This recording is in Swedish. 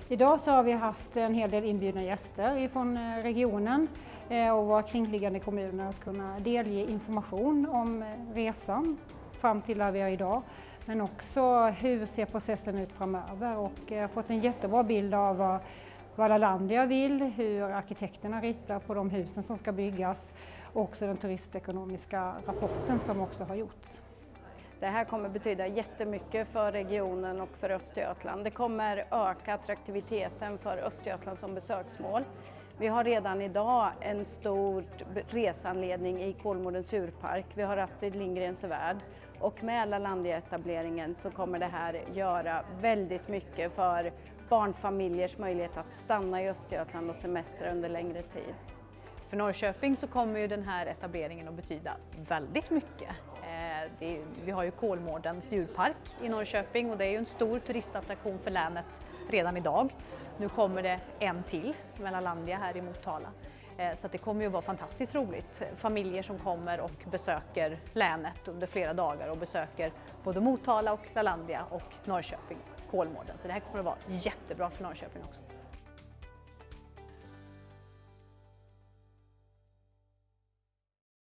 Idag så har vi haft en hel del inbjudna gäster från regionen och våra kringliggande kommuner att kunna delge information om resan fram till där vi är idag. Men också hur ser processen ut framöver, och jag har fått en jättebra bild av vad Lalandia vill, hur arkitekterna ritar på de husen som ska byggas och också den turistekonomiska rapporten som också har gjorts. Det här kommer betyda jättemycket för regionen och för Östergötland. Det kommer öka attraktiviteten för Östergötland som besöksmål. Vi har redan idag en stor resanledning i Kolmårdens djurpark. Vi har Astrid Lindgrens värld, och med Lalandia-etableringen så kommer det här göra väldigt mycket för barnfamiljers möjlighet att stanna i Östergötland och semestra under längre tid. För Norrköping så kommer ju den här etableringen att betyda väldigt mycket. Vi har ju Kolmårdens djurpark i Norrköping och det är ju en stor turistattraktion för länet redan idag. Nu kommer det en till med Lalandia här i Motala. Så att det kommer ju vara fantastiskt roligt. Familjer som kommer och besöker länet under flera dagar och besöker både Motala och Lalandia och Norrköping och Kolmården. Så det här kommer att vara jättebra för Norrköping också.